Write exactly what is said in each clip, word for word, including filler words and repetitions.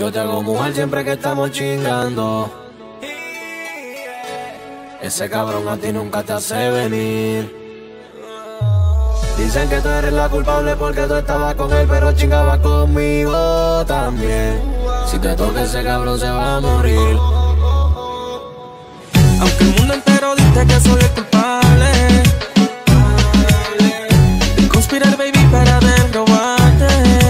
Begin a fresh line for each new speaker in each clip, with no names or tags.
Yo te hago mujer siempre que estamos chingando. Ese cabrón a ti nunca te hace venir. Dicen que tú eres la culpable porque tú estabas con él, pero chingabas conmigo también. Si te toca ese cabrón se va a morir.
Aunque el mundo entero dice que soy el culpable de conspirar, baby, para derrobarte.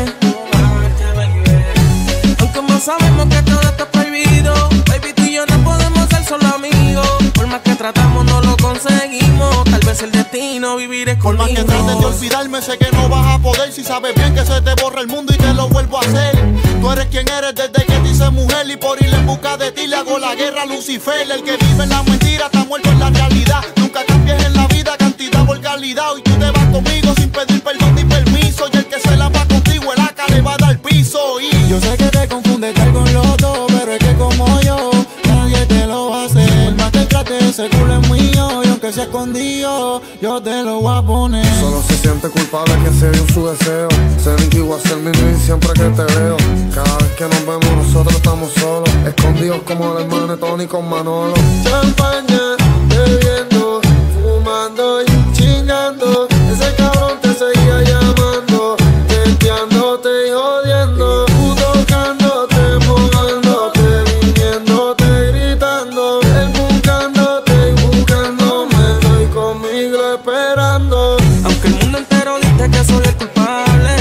Aunque más sabemos que todo está prohibido, baby, tú y yo no podemos ser solo amigos. Por más que tratamos no lo conseguimos. Tal vez el destino vivir es conmigo.
Por más que trates de olvidarme, sé que no vas a poder. Si sabes bien que se te borra el mundo y te lo vuelvo a hacer. Tú eres quien eres desde que te hice mujer, y por ir en busca de ti le hago la guerra a Lucifer. El que vive en la mentira está muerto en la realidad. Nunca cambies en la vida cantidad por calidad. Hoy tú te vas conmigo sin pedir perdón ni permiso, y el que se la va contigo el A C A le va a dar piso. Y
yo sé que te confunde estar con los dos, pero es que como yo nadie te lo va a hacer. Por más que trate, ese culo es mío, y aunque sea escondido yo te lo voy a poner.
Solo se siente culpable que se dio su deseo. Ser antiguo, ser mi dream siempre que te veo. Cada vez que nos vemos nosotros estamos solos, escondidos como el hermano de Tony con Manolo.
Champaña, bebiendo, fumando y chingando. Ese cabrón te seguía llamando, testeándote y jodiendo. Tú tocándote, mojándote, viniéndote, gritando. Él buscándote y buscándome, estoy conmigo esperando.
Aunque el mundo entero dice que soy el culpable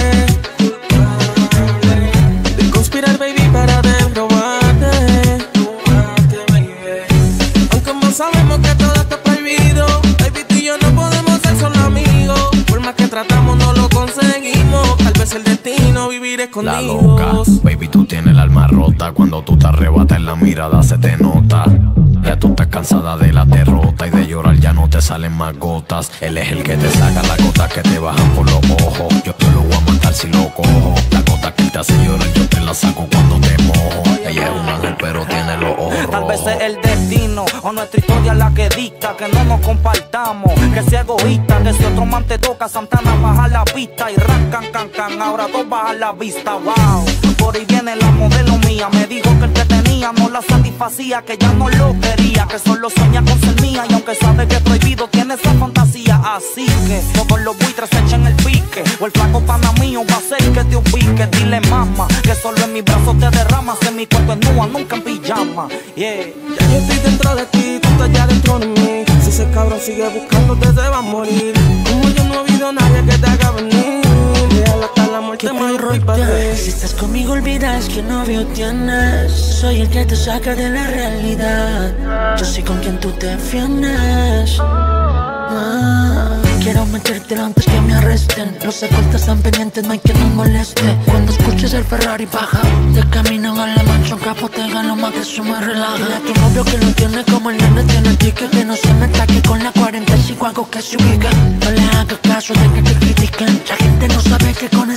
de conspirar, baby, para derrobarte. Aunque más sabemos que todo está prohibido, baby, tú y yo no podemos ser solo amigos. Por más que tratamos no lo conseguimos. Tal vez el destino vivir escondidos.
La loca, baby, tú tienes el alma rota. Cuando tú te arrebatas en la mirada se te nota. Ya tú estás cansada de la derrota y de llorar ya no te salen más gotas. Él es el que te saca las gotas que te bajan por los ojos. Yo te lo voy a matar si lo cojo. La gota que te hace llorar yo te la saco cuando te mojo. Ella es un ángel pero tiene los ojos rojos.
Tal vez es el destino o nuestra historia la que dicta que no nos compartamos, que sea egoísta, que si otro man te toca, Santana baja la pista y rascan, can, can, ahora dos bajan la vista, wow. Por ahí viene la modelo mía, me dijo que el que tenía no la satisfacía, que ya no lo quería, que solo sueña con ser mía, y aunque sabe que es prohibido tiene esa fantasía, así que todos los buitres se echen el pique, o el flaco pana mío va a ser que te ubique. Dile mama, que solo en mis brazos te derramas, en mi cuerpo es nua, nunca en pijama, yeah.
Ya yo estoy dentro de ti, tú estás ya dentro de mí. Si ese cabrón sigue buscándote se va a morir. Como yo no he habido nadie que te haga venir, déjala hasta la muerte me rompe.
Si estás conmigo olvidas que novio tienes. Soy el que te saca de la realidad. Yo soy con quien tú te defiendes. ah, Quiero metértelo antes que me arresten. Los escoltas están pendientes, no hay que nos moleste. Cuando escuches el Ferrari baja de camino a la mansión, capotega lo más que eso me relaja. Dile a tu novio que no tiene como el nene tiene ticket, que no se me taque con la cuarenta y cinco, algo que se ubica. No le hagas caso de que te critiquen. La gente no sabe que con